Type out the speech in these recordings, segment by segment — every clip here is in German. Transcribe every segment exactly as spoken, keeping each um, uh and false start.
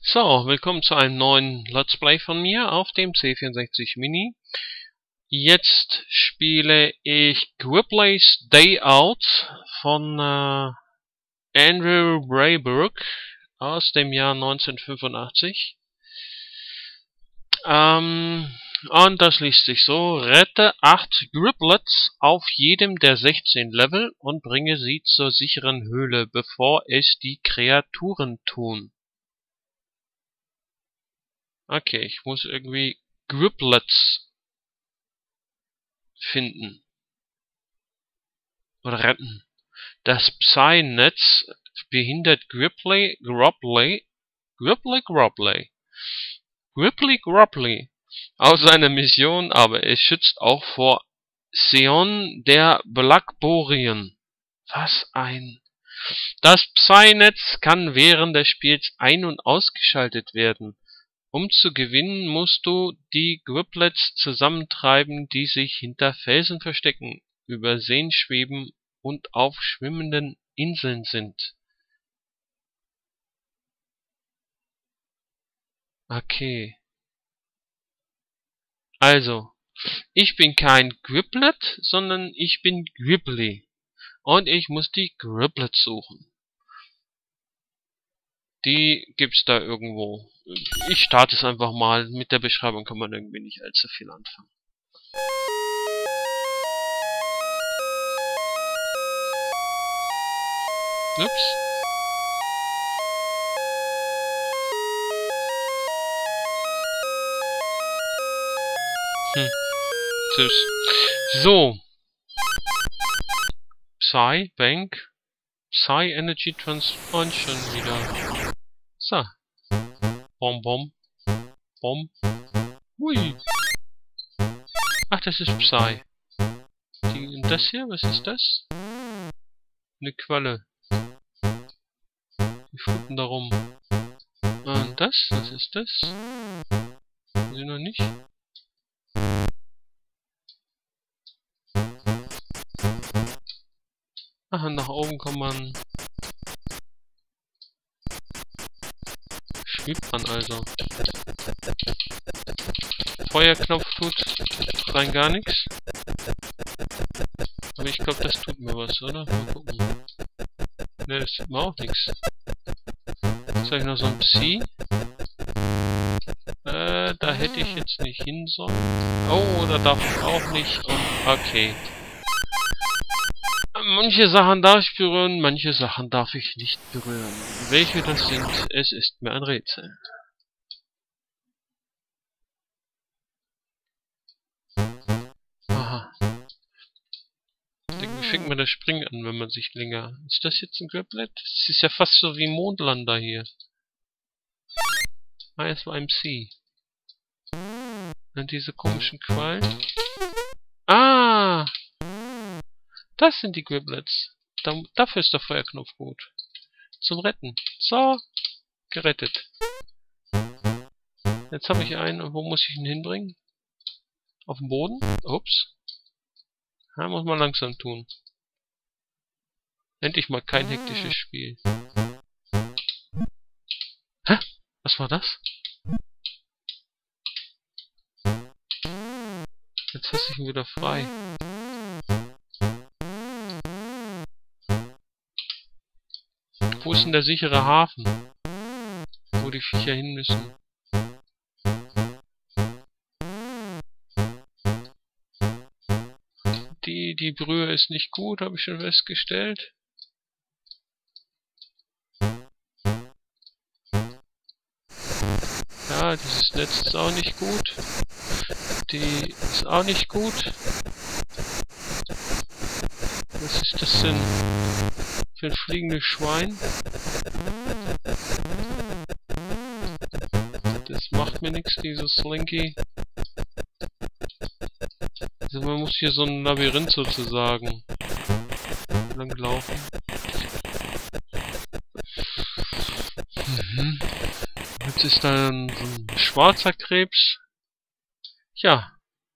So, willkommen zu einem neuen Let's Play von mir auf dem C vierundsechzig Mini. Jetzt spiele ich Gripplay's Day Out von äh, Andrew Brayburg aus dem Jahr neunzehnhundertfünfundachtzig. Ähm, und das liest sich so: Rette acht Gripplets auf jedem der sechzehn Level und bringe sie zur sicheren Höhle, bevor es die Kreaturen tun. Okay, ich muss irgendwie Gripplets finden. Oder retten. Das Psy-Netz behindert Gripply, Gropley, Gripply, Gropley, Gripply, Gropley aus seiner Mission, aber es schützt auch vor Seon der Blackborien. Was ein... Das Psy-Netz kann während des Spiels ein- und ausgeschaltet werden. Um zu gewinnen, musst du die Gripplets zusammentreiben, die sich hinter Felsen verstecken, über Seen schweben und auf schwimmenden Inseln sind. Okay. Also, ich bin kein Gripplet, sondern ich bin Gripply. Und ich muss die Gripplets suchen. Die gibt's da irgendwo. Ich starte es einfach mal. Mit der Beschreibung kann man irgendwie nicht allzu viel anfangen. Ups. Hm. Tschüss. So. Psy, Bank. Psy Energy Transfer und schon wieder. So. Bom, bom. Bom. Hui. Ach, das ist Psy. Die, und das hier, was ist das? Eine Qualle. Die fluten da rum. Und das, was ist das? Sie noch nicht? Aha, nach oben kann man... Schwebt man also. Feuerknopf tut rein gar nichts. Aber ich glaube, das tut mir was, oder? Mal gucken. Ne, das tut mir auch nichts. Jetzt habe ich noch so ein Psy. Äh, da hätte ich jetzt nicht hin sollen. Oh, da darf ich auch nicht. Und, okay. Manche Sachen darf ich berühren, manche Sachen darf ich nicht berühren. Welche das sind, es ist mir ein Rätsel. Aha. Irgendwie fängt mir das Springen an, wenn man sich länger... Ist das jetzt ein Griplet? Das ist ja fast so wie Mondlander hier. Ah, es war ein Psy. Und diese komischen Quallen. Ah! Das sind die Griplets. Da, dafür ist der Feuerknopf gut. Zum Retten. So. Gerettet. Jetzt habe ich einen. Und wo muss ich ihn hinbringen? Auf den Boden? Ups. Ja, muss man langsam tun. Endlich mal kein hektisches Spiel. Hä? Was war das? Jetzt lasse ich ihn wieder frei. Wo ist denn der sichere Hafen? Wo die Viecher hin müssen? Die, die Brühe ist nicht gut, habe ich schon festgestellt. Ja, dieses Netz ist auch nicht gut. Die ist auch nicht gut. Was ist das denn für ein fliegendes Schwein? Das macht mir nichts, dieses Slinky. Also man muss hier so ein Labyrinth sozusagen langlaufen. Mhm. Jetzt ist da ein, so ein schwarzer Krebs. Ja.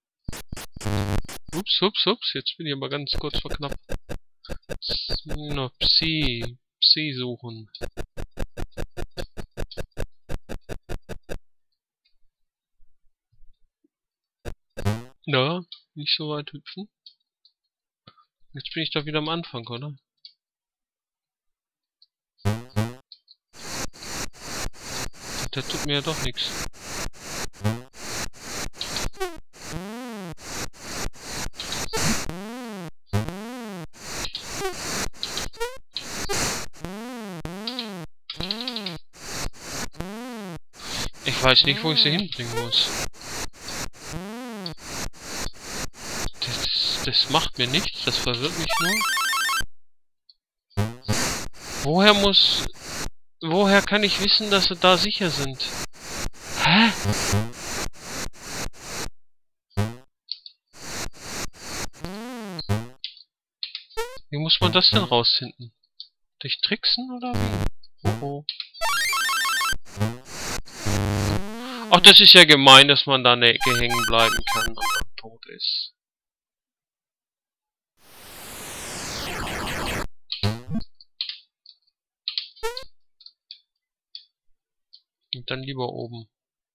Ups, ups, ups. Jetzt bin ich aber ganz kurz vor knapp. Jetzt muss ich noch Psy, Psy suchen. Ja, nicht so weit hüpfen. Jetzt bin ich doch wieder am Anfang, oder? Der tut mir ja doch nichts. Ich weiß nicht, wo ich sie hinbringen muss. Das, das macht mir nichts, das verwirrt mich nur. Woher muss... Woher kann ich wissen, dass sie da sicher sind? Hä? Wie muss man das denn rausfinden? Durch Tricksen oder wie? Oh oh. Ach, das ist ja gemein, dass man da in der Ecke hängen bleiben kann und dann tot ist. Und dann lieber oben.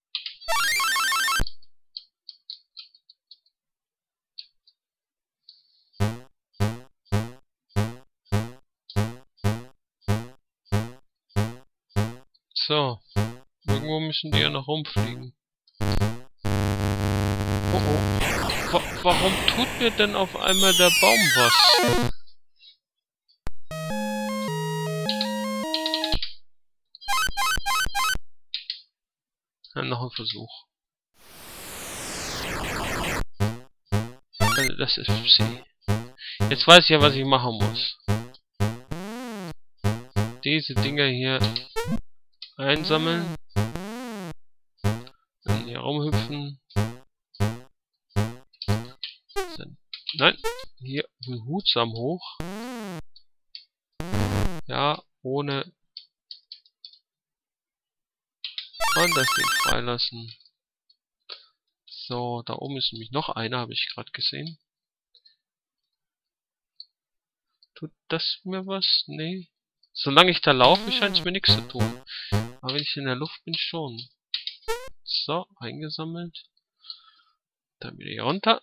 So. Irgendwo müssen die ja noch rumfliegen. Oh oh. Wa warum tut mir denn auf einmal der Baum was? Ja, noch ein Versuch. Also das ist sie. Jetzt weiß ich ja, was ich machen muss. Diese Dinger hier einsammeln. Dann hier rumhüpfen. Dann, nein, hier behutsam hoch. Ja, ohne. Und das Ding freilassen. So, da oben ist nämlich noch einer, habe ich gerade gesehen. Tut das mir was? Nee. Solange ich da laufe, scheint es mir nichts zu tun. Aber wenn ich in der Luft bin, schon. So, eingesammelt. Dann wieder hier runter.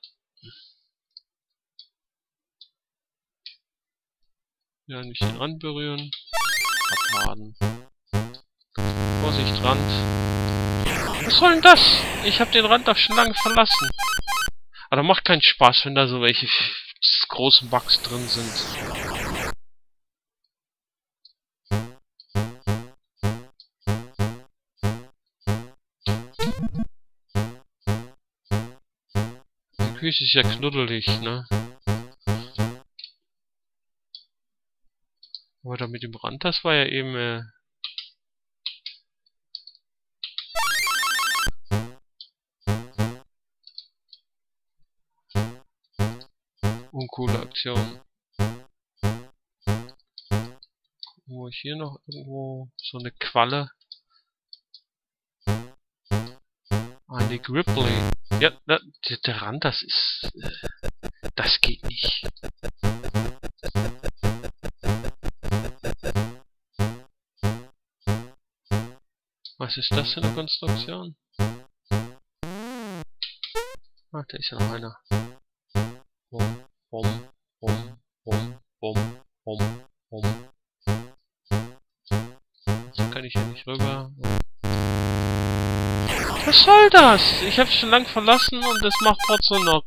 Ja, nicht den Rand berühren. Abladen. Vorsicht, Rand. Was soll denn das? Ich habe den Rand doch schon lange verlassen. Aber macht keinen Spaß, wenn da so welche großen Bugs drin sind. Die Küche ist ja knuddelig, ne? Aber da mit dem Rand, das war ja eben äh, uncoole Aktion. Wo ich hier noch irgendwo so eine Qualle. Eine Gripply. Ja, da, der Rand, das ist. Äh, das geht nicht. Was ist das für eine Konstruktion? Ah, da ist ja noch einer. Bum, bum, bum, bum, bum, bum, bum. So kann ich hier nicht rüber. Was soll das? Ich hab's schon lang verlassen und es macht trotzdem noch.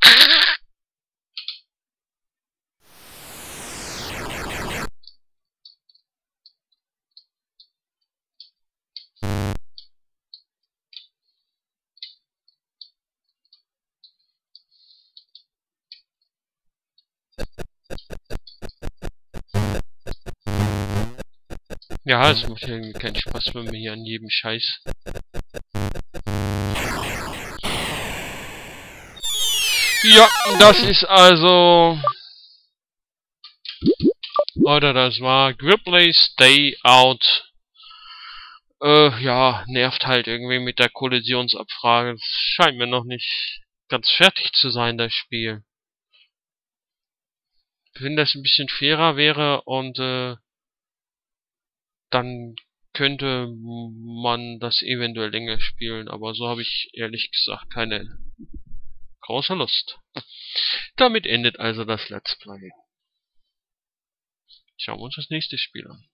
Ja, es macht irgendwie keinen Spaß, wenn man hier an jedem Scheiß. Ja, das ist also. Oder das war Gripply Stay Out. Äh, ja, nervt halt irgendwie mit der Kollisionsabfrage. Es scheint mir noch nicht ganz fertig zu sein, das Spiel. Wenn das ein bisschen fairer wäre und äh, dann könnte man das eventuell länger spielen, aber so habe ich ehrlich gesagt keine großer Lust. Damit endet also das Let's Play. Schauen wir uns das nächste Spiel an.